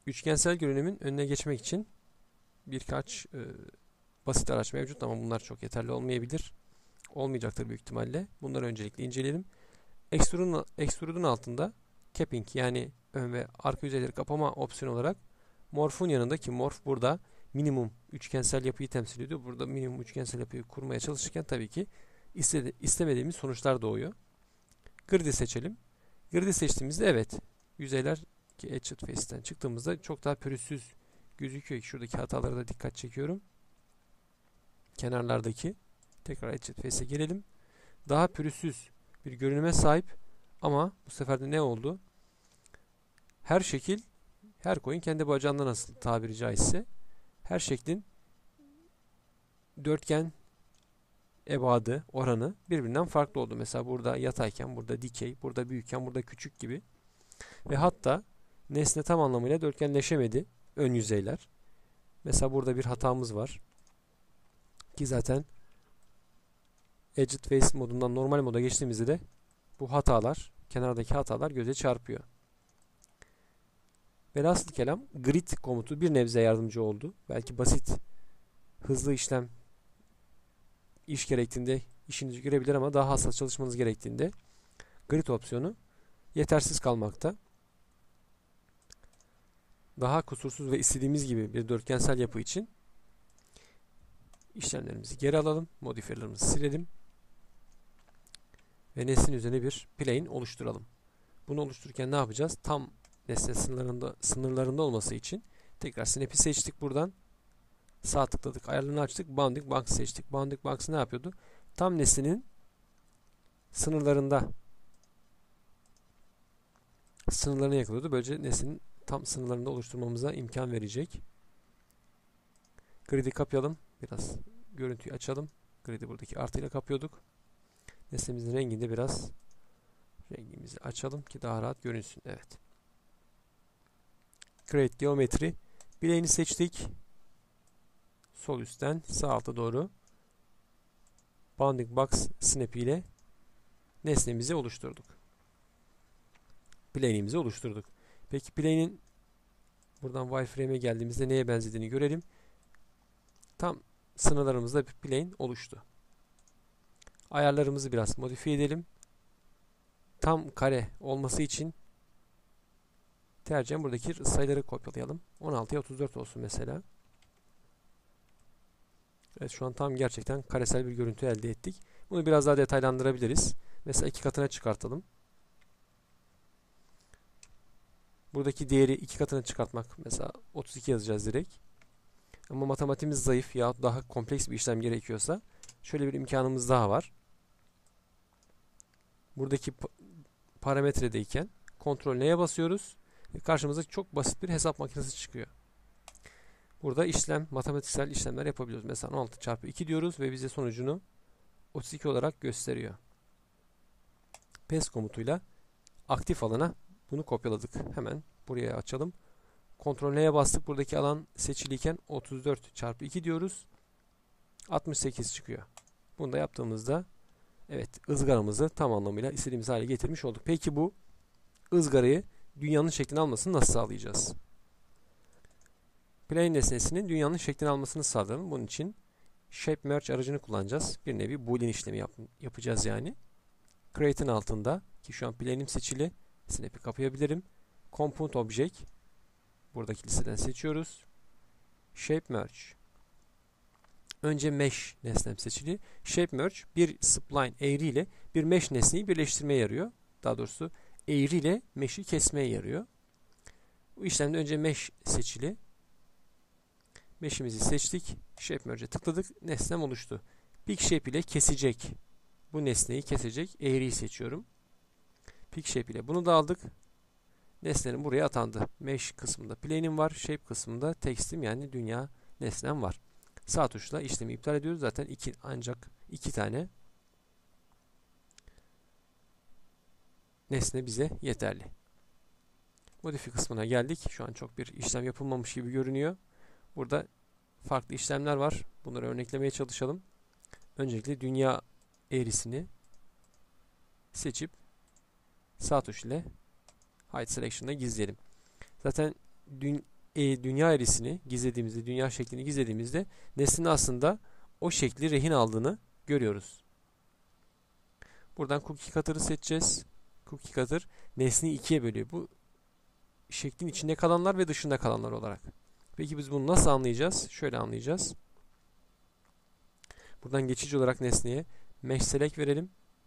Üçgensel görünümün önüne geçmek için birkaç basit araç mevcut ama bunlar çok yeterli olmayabilir. Olmayacaktır büyük ihtimalle. Bunları öncelikle inceleyelim. Extrude'un altında capping yani ön ve arka yüzeyleri kapama opsiyonu olarak morph'un yanında, ki morph burada minimum üçgensel yapıyı temsil ediyor. Burada minimum üçgensel yapıyı kurmaya çalışırken tabii ki istemediğimiz sonuçlar doğuyor. Grid'i seçelim. Grid'i seçtiğimizde evet, yüzeyler ki Etched Face'ten çıktığımızda çok daha pürüzsüz gözüküyor ki şuradaki hatalara da dikkat çekiyorum. Kenarlardaki tekrar Etched Face'e gelelim. Daha pürüzsüz bir görünüme sahip ama bu sefer de ne oldu? Her şekil, her koyun kendi bacağında, nasıl tabiri caizse. Her şeklin dörtgen ebadı, oranı birbirinden farklı oldu. Mesela burada yatayken, burada dikey, burada büyükken, burada küçük gibi. Ve hatta nesne tam anlamıyla dörtgenleşemedi ön yüzeyler. Mesela burada bir hatamız var. Ki zaten Edged Face modundan normal moda geçtiğimizde de bu hatalar, kenardaki hatalar göze çarpıyor. Velhasıl kelam grid komutu bir nebze yardımcı oldu. Belki basit, hızlı iş gerektiğinde işinizi görebilir ama daha hassas çalışmanız gerektiğinde grid opsiyonu yetersiz kalmakta. Daha kusursuz ve istediğimiz gibi bir dörtgensel yapı için işlemlerimizi geri alalım. Modifierlerimizi silelim. Ve nesnenin üzerine bir plane oluşturalım. Bunu oluştururken ne yapacağız? Tam nesne sınırlarında olması için tekrar Snap'i seçtik buradan. Sağ tıkladık, ayarlarını açtık. Bounding Box seçtik. Bounding Box ne yapıyordu? Tam nesnenin sınırlarını yakalıyordu. Böylece nesnenin tam sınırlarında oluşturmamıza imkan verecek. Grid'i kapayalım. Biraz görüntüyü açalım. Grid'i buradaki artıyla kapıyorduk. Nesnemizin renginde biraz rengimizi açalım ki daha rahat görünsün. Evet. Create Geometry. Bileğini seçtik. Sol üstten sağ alta doğru Bounding Box Snap ile nesnemizi oluşturduk. Plane'imizi oluşturduk. Peki plane'in buradan wireframe'e geldiğimizde neye benzediğini görelim. Tam sınırlarımızda bir plane oluştu. Ayarlarımızı biraz modifiye edelim. Tam kare olması için tercihen buradaki sayıları kopyalayalım. 16'ya 34 olsun mesela. Evet, şu an tam gerçekten karesel bir görüntü elde ettik. Bunu biraz daha detaylandırabiliriz. Mesela 2 katına çıkartalım. Buradaki değeri 2 katına çıkartmak, mesela 32 yazacağız direkt. Ama matematiğimiz zayıf ya daha kompleks bir işlem gerekiyorsa şöyle bir imkanımız daha var. Buradaki parametredeyken kontrol neye basıyoruz? Ve karşımıza çok basit bir hesap makinesi çıkıyor. Burada matematiksel işlemler yapabiliyoruz. Mesela 16 çarpı 2 diyoruz ve bize sonucunu 32 olarak gösteriyor. Paste komutuyla aktif alana bunu kopyaladık. Hemen buraya açalım. Ctrl N'ye bastık. Buradaki alan seçiliyken 34 çarpı 2 diyoruz. 68 çıkıyor. Bunu da yaptığımızda evet, ızgaramızı tam anlamıyla istediğimiz hale getirmiş olduk. Peki bu ızgarayı dünyanın şeklini almasını nasıl sağlayacağız? Plane nesnesinin dünyanın şeklini almasını sağlayalım. Bunun için Shape Merge aracını kullanacağız. Bir nevi boolean işlemi yapacağız yani. Create'in altında ki şu an plane'im seçili. Snap'i kapayabilirim. Component Object. Buradaki listeden seçiyoruz. Shape Merge. Önce Mesh nesnem seçili. Shape Merge bir spline eğri ile bir mesh nesneyi birleştirmeye yarıyor. Daha doğrusu eğri ile mesh'i kesmeye yarıyor. Bu işlemde önce Mesh seçili. Mesh'imizi seçtik. Shape Merge'e tıkladık. Nesnem oluştu. Pick Shape ile kesecek. Bu nesneyi kesecek eğriyi seçiyorum. Pick Shape ile bunu da aldık. Nesnenin buraya atandı. Mesh kısmında plane'im var. Shape kısmında text'im yani dünya nesnem var. Sağ tuşla işlemi iptal ediyoruz. Zaten ancak iki tane nesne bize yeterli. Modify kısmına geldik. Şu an çok bir işlem yapılmamış gibi görünüyor. Burada farklı işlemler var. Bunları örneklemeye çalışalım. Öncelikle dünya eğrisini seçip sağ tuş ile Hide Selection'da gizleyelim. Zaten dünya eğrisini gizlediğimizde, dünya şeklini gizlediğimizde nesnenin aslında o şekli rehin aldığını görüyoruz. Buradan cookie cutter'ı seçeceğiz. Cookie cutter nesneyi ikiye bölüyor. Bu şeklin içinde kalanlar ve dışında kalanlar olarak. Peki biz bunu nasıl anlayacağız? Şöyle anlayacağız. Buradan geçici olarak nesneye mesh select verelim.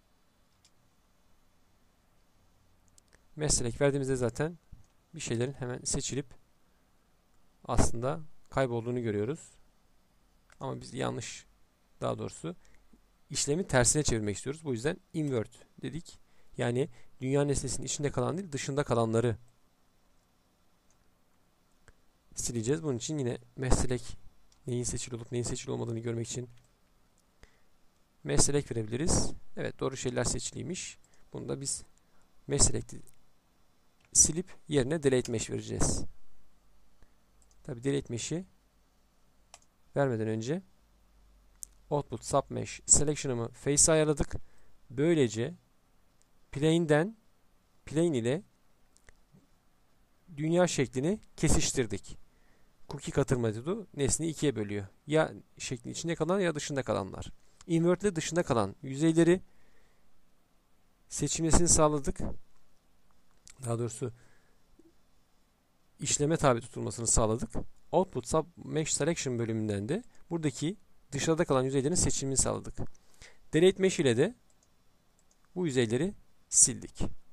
Mesh select verdiğimizde zaten bir şeylerin hemen seçilip aslında kaybolduğunu görüyoruz. Ama biz yanlış, daha doğrusu işlemi tersine çevirmek istiyoruz. Bu yüzden invert dedik. Yani dünya nesnesinin içinde kalan değil, dışında kalanları sileceğiz. Bunun için yine mesh select neyin seçili olup neyin seçili olmadığını görmek için mesh select verebiliriz. Evet, doğru şeyler seçiliymiş. Bunu da biz mesh select'i silip yerine delete mesh vereceğiz. Tabi delete mesh'i vermeden önce output submesh selection'ımı face ayarladık. Böylece plane ile dünya şeklini kesiştirdik. Cookie cutter metodu nesneyi ikiye bölüyor. Ya şeklin içinde kalan ya dışında kalanlar. Invert ile dışında kalan yüzeyleri seçilmesini sağladık. Daha doğrusu işleme tabi tutulmasını sağladık. Output submesh selection bölümünden de buradaki dışarıda kalan yüzeylerin seçilmesini sağladık. Delete mesh ile de bu yüzeyleri sildik.